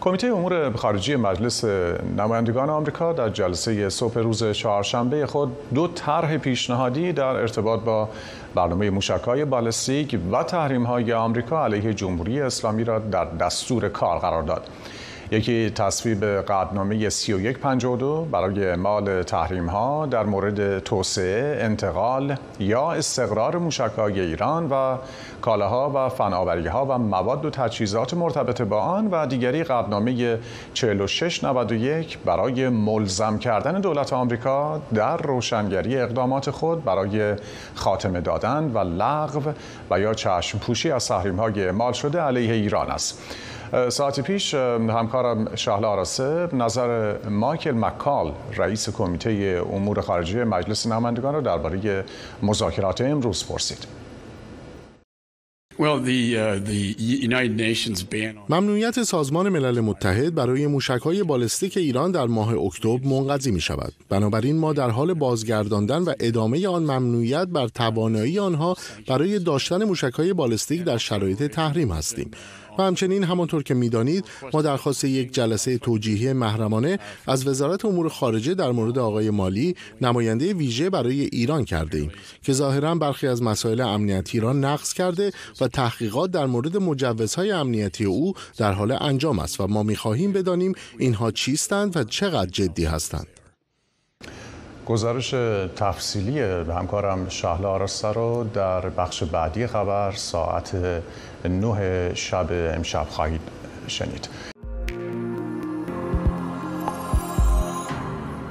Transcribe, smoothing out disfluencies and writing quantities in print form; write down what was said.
کمیته امور خارجه مجلس نمایندگان آمریکا در جلسه صبح روز چهارشنبه خود دو طرح پیشنهادی در ارتباط با برنامه موشک‌های بالستیک و تحریم‌های آمریکا علیه جمهوری اسلامی را در دستور کار قرار داد. یکی تصویب قطعنامه 3152 برای اعمال تحریم‌ها در مورد توسعه، انتقال یا استقرار موشک‌های ایران و کالاها و فناوری‌ها و مواد و تجهیزات مرتبط با آن و دیگری قطعنامه 4691 برای ملزم کردن دولت آمریکا در روشنگری اقدامات خود برای خاتمه دادن و لغو و یا چشم پوشی از تحریم‌های اعمال شده علیه ایران است. ساعتی پیش همکارم شهلا آراسه نظر مایکل مکال رئیس کمیته امور خارجه مجلس نمایندگان را درباره مذاکرات امروز پرسید. ممنوعیت سازمان ملل متحد برای موشک‌های بالستیک ایران در ماه اکتبر منقضی می‌شود. بنابراین ما در حال بازگرداندن و ادامه آن ممنوعیت بر توانایی آنها برای داشتن موشک‌های بالستیک در شرایط تحریم هستیم. و همچنین همانطور که می‌دانید ما درخواست یک جلسه توجیهی محرمانه از وزارت امور خارجه در مورد آقای مالی نماینده ویژه برای ایران کرده ایم که ظاهراً برخی از مسائل امنیتی را نقض کرده و تحقیقات در مورد مجوزهای امنیتی او در حال انجام است و ما می‌خواهیم بدانیم اینها چیستند و چقدر جدی هستند. گزارش تفصیلی همکارم شهلا آراسته رو در بخش بعدی خبر ساعت 9 شب امشب خواهید شنید.